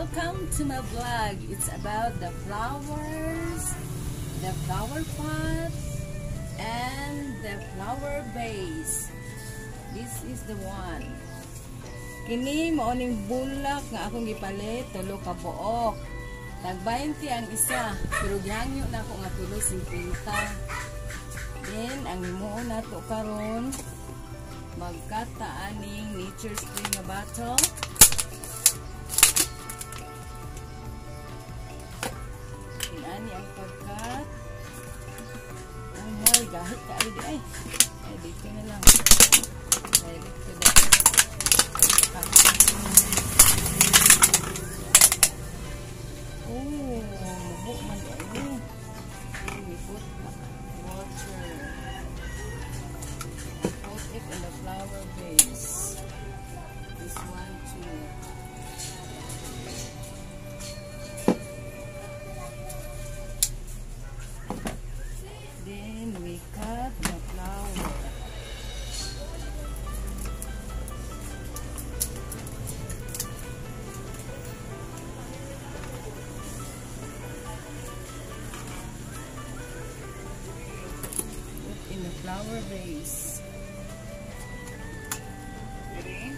Welcome to my vlog. It's about the flowers, the flower pot, and the flower vase. This is the one. Kini mao ning bulak nga akong gipalit, tulo ka buok. Tag 20 ang isa, pero gihangyo na ako nga tulo 50. Then ang himuo nato karon magkataan ning nature spring nga bottle. Ani ang pagkat ang hoy gahit ka ay dito na lang direct to the mabuk man ay we put water and put it in the flower vase. This one too. Then we cut the flower. Put in the flower vase. Ready?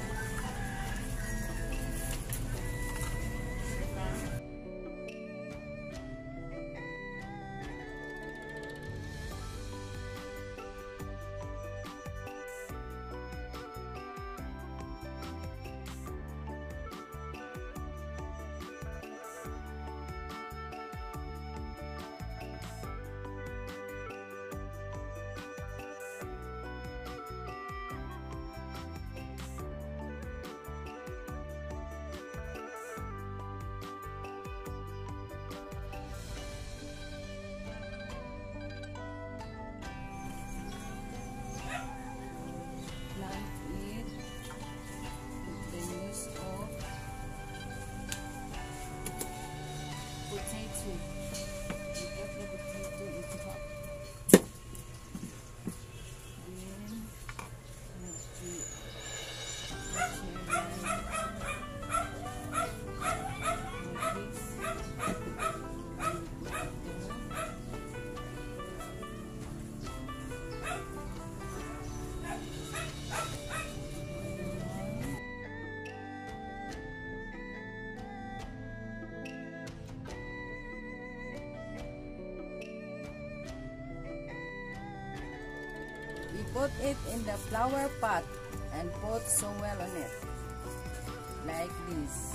We put it in the flower pot and put soil on it, like this.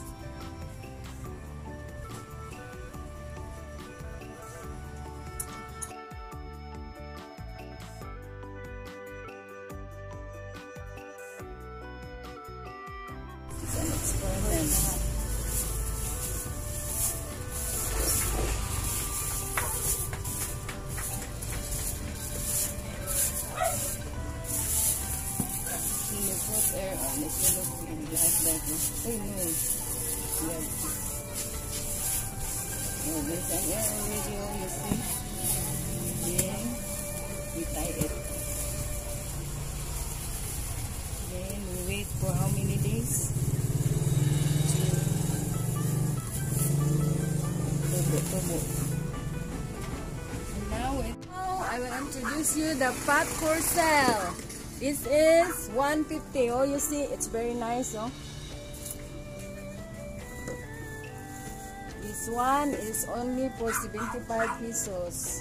It's an experiment. Put air on it to look like that. Oh no. Yeah. Oh, there's an air already, you see. Then we tie it. Then we wait for how many days? And now I will introduce you the pot for sale. This is 150. Oh, you see, it's very nice. Oh, this one is only for 75 pesos,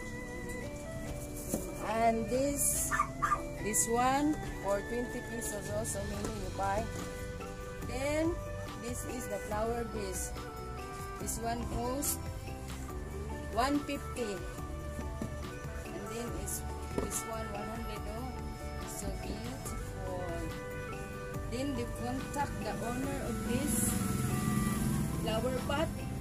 and this one for 20 pesos. Also, many you buy. Then this is the flower vase. This one costs 150, and then is this one 100. Oh. So beautiful. Then they contact the owner of this flower pot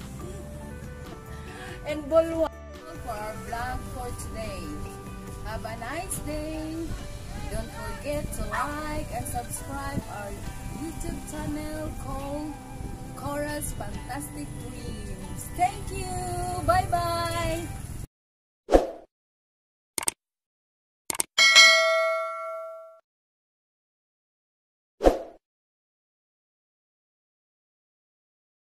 and bowl for our vlog for today. Have a nice day. Don't forget to like and subscribe our YouTube channel called Cora's Fantastic Dreams. Thank you. Bye.